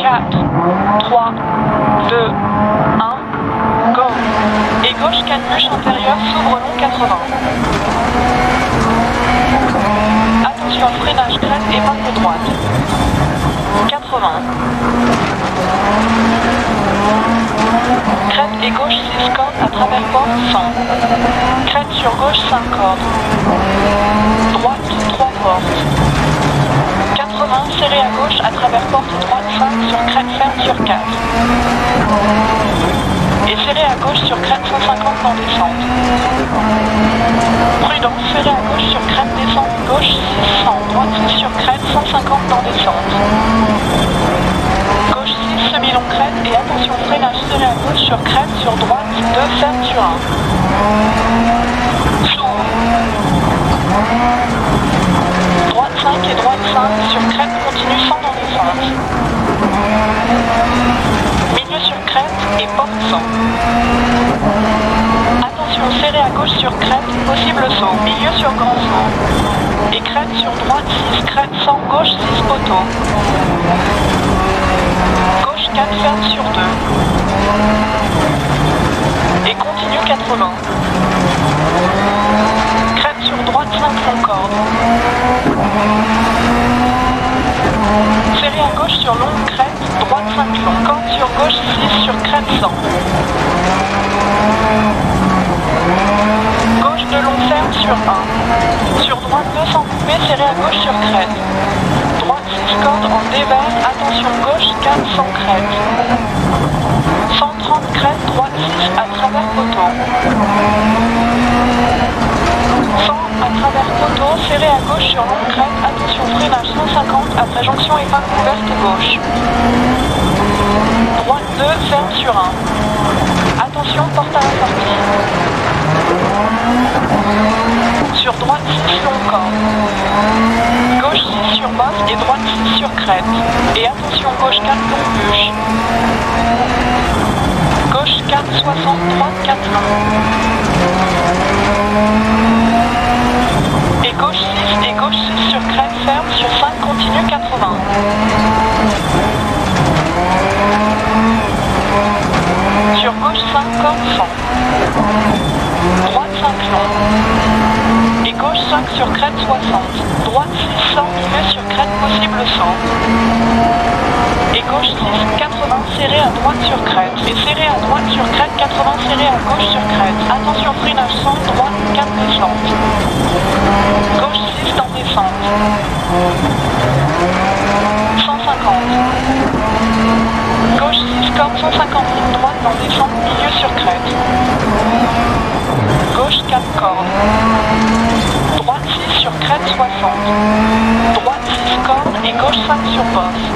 4, 3, 2, 1, go. Et gauche 4 bûches intérieures, s'ouvre long 80. Attention, freinage, crête et main de droite. 80. Crête et gauche 6 cordes à travers porte 100. Crête sur gauche 5 cordes. Droite 3 portes. 80, serré à gauche à travers porte droite 5 sur crête ferme sur 4. Et serré à gauche sur crête 150 dans descente. Prudence, serré à gauche sur crête descente gauche 600, droite 6 sur crête 150 dans descente. Gauche 6 semi-long crête et attention freinage serré à gauche sur crête sur droite 2 ferme sur 1. S'ouvre. Droite 5 et droite 5 sur crête continue 100 dans descente. Milieu sur crête et porte 100. Attention serré à gauche sur crête, possible saut. Milieu sur grand saut. Et crête sur droite 6, crête 100, gauche 6 poteaux. Gauche 4 ferme sur 2. Et continue 80. Crête sur droite 5 long corde. Serré à gauche sur longue crête, droite 5 long. Corde sur gauche 6 sur crête 100. Gauche de long ferme sur 1. Sur droite 200 coupé, serré à gauche sur crête. Droite 6 cordes en dévers, attention gauche 400 crête. 130 crête, droite 6 à travers poteau. 100 à travers poteau, serré à gauche sur longue crête, attention freinage 150 après jonction épingle ouverte gauche. Droite 2, ferme sur 1. Attention, porte à la sortie. Sur droite 6 long corde. Gauche 6 sur bosse et droite 6 sur crête. Et attention gauche 4 long bûche. Gauche 4 60, droite 4 long. Et gauche 6 sur crête ferme sur 5 continue 80. Sur gauche 5 cordes 100. Droite 5 long. Et gauche 5 sur crête 60. Droite 6 100 milieu sur crête possible 100. Et gauche 6 80 serré à droite sur crête. Et serré à droite sur crête 80 serré à gauche sur crête. Attention freinage 100 droite 4 descente. Gauche 6 dans descente. 150. Gauche 6 corde 150 ligne droite dans descente milieu sur crête. Gauche 4 cordes. Droite 6 sur crête 60. Droite 6 cordes et gauche 5 sur bosse.